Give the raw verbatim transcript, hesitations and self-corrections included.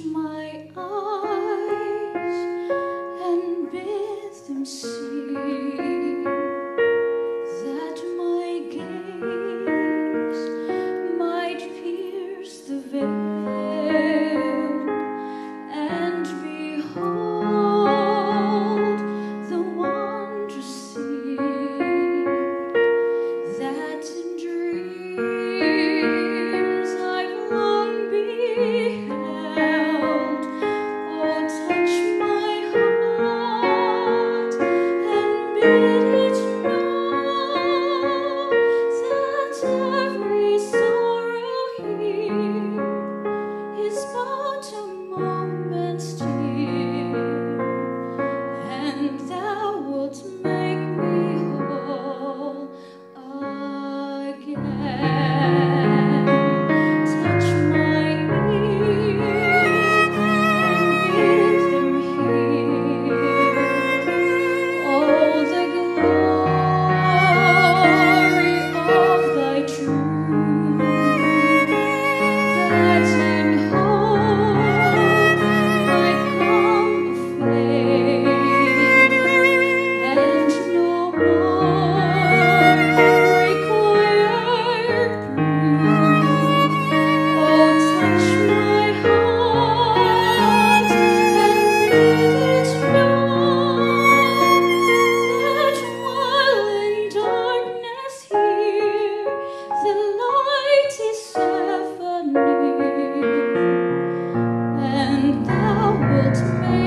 my eyes and bid them see that my gaze might pierce the veil and behold the wondrous scene that in dreams I've long beheld. Oh, touch my heart and bid it know that every sorrow here is but a moment's tear, and thou wilt make me whole again. Touch my ear and bid them hear, oh, the glory of thy truth, that in hope might come of faith, and no more required proof. Oh, touch my heart and bid it know that while in darkness here the light is ever near, and thou wilt make